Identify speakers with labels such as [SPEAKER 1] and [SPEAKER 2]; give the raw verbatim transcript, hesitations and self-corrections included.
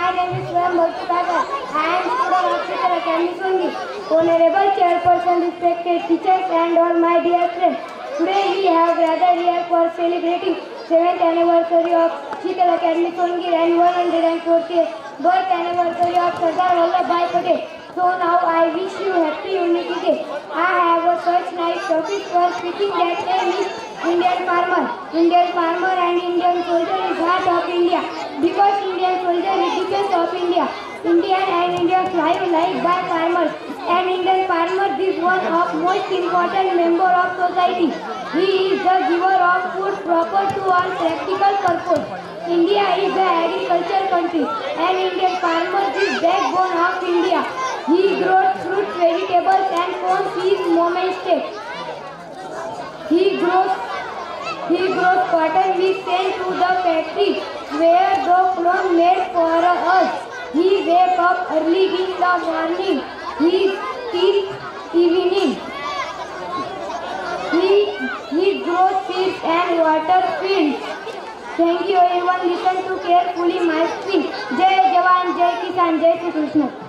[SPEAKER 1] My name is Swam Bhattacharya. I am student of Teacher Academy Songi. Honorable Chairperson, respected teachers and all my dear friends. Today we have gathered here for celebrating seventh anniversary of Teacher Academy Songi and one hundred fortieth birth anniversary of Sardar Vallabhbhai Patel. So now I wish you happy Unity Day. I have a such nice topic for speaking that name is Indian farmer. Indian farmer and Indian soldier is heart of India. Because Indian soldier is defense of India. Indian and Indians live life by farmers. And Indian farmer is one of most important member of society. He is the giver of food proper to all practical purpose. India is the agriculture country and Indian farmer is backbone of India. He grows fruits, vegetables and corn seeds momentate. He grows he grows cotton we send to the factory where the cloth made for us. He wake up early in the morning. He till evening. He he grows seeds and water fields. Thank you everyone. Listen to carefully my speech. Jai Jawan, Jai Kisan, Jai Shri Krishna.